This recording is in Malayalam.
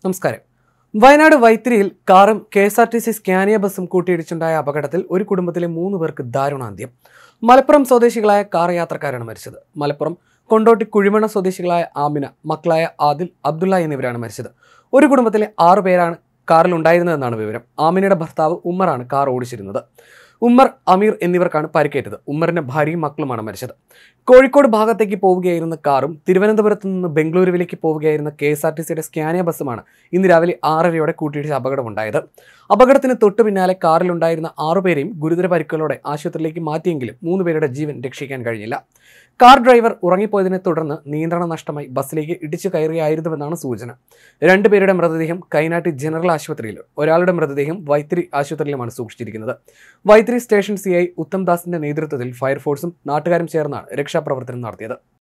നമസ്കാരം. വയനാട് വൈത്തിരിയിൽ കാറും KSRTC സ്കാനിയ ബസും കൂട്ടിയിടിച്ചുണ്ടായ അപകടത്തിൽ ഒരു കുടുംബത്തിലെ 3 പേർക്ക് ദാരുണാന്ത്യം. മലപ്പുറം സ്വദേശികളായ കാർ യാത്രക്കാരാണ് മരിച്ചത്. മലപ്പുറം കൊണ്ടോട്ടി കുഴിമണ്ണ സ്വദേശികളായ ആമിന, മക്കളായ ആദിൽ, അബ്ദുള്ള എന്നിവരാണ് മരിച്ചത്. ഒരു കുടുംബത്തിലെ 6 പേരാണ് കാറിൽ ഉണ്ടായിരുന്നതെന്നാണ് വിവരം. ആമിനയുടെ ഭർത്താവ് ഉമ്മറാണ് കാർ ഓടിച്ചിരുന്നത്. ഉമ്മർ, അമീർ എന്നിവർക്കാണ് പരിക്കേറ്റത്. ഉമ്മറിന്റെ ഭാര്യയും മക്കളുമാണ് മരിച്ചത്. കോഴിക്കോട് ഭാഗത്തേക്ക് പോവുകയായിരുന്ന കാറും തിരുവനന്തപുരത്ത് നിന്ന് ബംഗളൂരുവിലേക്ക് പോവുകയായിരുന്ന KSRTCയുടെ സ്കാനിയ ബസ്സുമാണ് ഇന്ന് രാവിലെ 6:30 കൂട്ടിയിടിച്ച് അപകടമുണ്ടായത്. അപകടത്തിന് തൊട്ടു പിന്നാലെ കാറിലുണ്ടായിരുന്ന 6 പേരെയും ഗുരുതര പരിക്കുകളോടെ ആശുപത്രിയിലേക്ക് മാറ്റിയെങ്കിലും 3 പേരുടെ ജീവൻ രക്ഷിക്കാൻ കഴിഞ്ഞില്ല. കാർ ഡ്രൈവർ ഉറങ്ങിപ്പോയതിനെ തുടർന്ന് നിയന്ത്രണം നഷ്ടമായി ബസ്സിലേക്ക് ഇടിച്ചു കയറുകയായിരുന്നുവെന്നാണ് സൂചന. 2 പേരുടെ മൃതദേഹം കൈനാട്ടി ജനറൽ ആശുപത്രിയിലും ഒരാളുടെ മൃതദേഹം വൈത്തിരി ആശുപത്രിയിലുമാണ് സൂക്ഷിച്ചിരിക്കുന്നത്. വൈത്തിരി സ്റ്റേഷൻ CI ഉത്തംദാസിന്റെ നേതൃത്വത്തിൽ ഫയർഫോഴ്സും നാട്ടുകാരും ചേർന്നാണ് രക്ഷാപ്രവർത്തനം നടത്തിയത്.